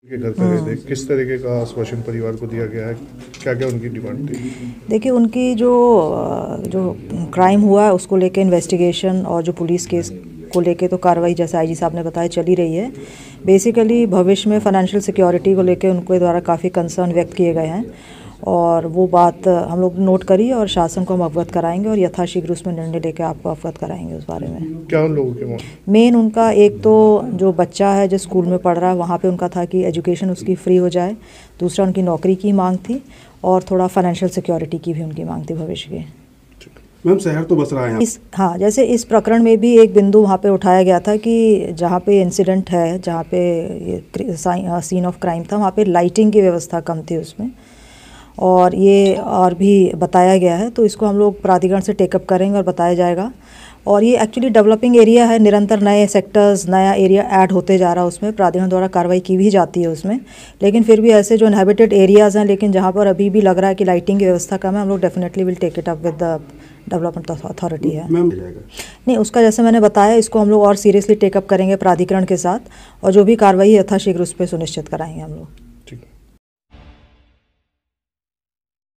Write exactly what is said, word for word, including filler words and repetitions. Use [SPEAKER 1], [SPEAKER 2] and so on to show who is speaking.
[SPEAKER 1] के घर पे गए थे, किस तरीके का आश्वासन परिवार को दिया गया है, क्या क्या उनकी डिमांड थी?
[SPEAKER 2] देखिए, उनकी जो जो क्राइम हुआ है उसको लेके इन्वेस्टिगेशन और जो पुलिस केस को लेके तो कार्रवाई जैसे आईजी साहब ने बताया चली रही है। बेसिकली भविष्य में फाइनेंशियल सिक्योरिटी को लेके उनके द्वारा काफ़ी कंसर्न व्यक्त किए गए हैं और वो बात हम लोग नोट करी और शासन को हम अवगत कराएंगे और यथाशीघ्र उसमें निर्णय लेकर आपको अवगत कराएंगे उस बारे में।
[SPEAKER 1] क्या उन लोगों के
[SPEAKER 2] मेन उनका एक तो जो बच्चा है जो स्कूल में पढ़ रहा है वहाँ पे उनका था कि एजुकेशन उसकी फ्री हो जाए, दूसरा उनकी नौकरी की मांग थी और थोड़ा फाइनेंशियल सिक्योरिटी की भी उनकी मांग थी भविष्य की।
[SPEAKER 3] मैम, शहर तो बस रहा है
[SPEAKER 2] इस हाँ जैसे इस प्रकरण में भी एक बिंदु वहाँ पे उठाया गया था कि जहाँ पे इंसिडेंट है, जहाँ पे ये सीन ऑफ क्राइम था, वहाँ पे लाइटिंग की व्यवस्था कम थी उसमें और ये और भी बताया गया है, तो इसको हम लोग प्राधिकरण से टेकअप करेंगे और बताया जाएगा। और ये एक्चुअली डेवलपिंग एरिया है, निरंतर नए सेक्टर्स, नया एरिया ऐड होते जा रहा है, उसमें प्राधिकरण द्वारा कार्रवाई की भी जाती है उसमें, लेकिन फिर भी ऐसे जो इनहैबिटेड एरियाज़ हैं लेकिन जहाँ पर अभी भी लग रहा है कि लाइटिंग की व्यवस्था कम है, हम लोग definitely will take it up with the development authority है। नहीं, उसका जैसे मैंने बताया, इसको हम लोग और सीरियसली टेकअप करेंगे प्राधिकरण के साथ और जो भी कार्रवाई यथाशीघ्र उस पर सुनिश्चित कराएंगे हम लोग।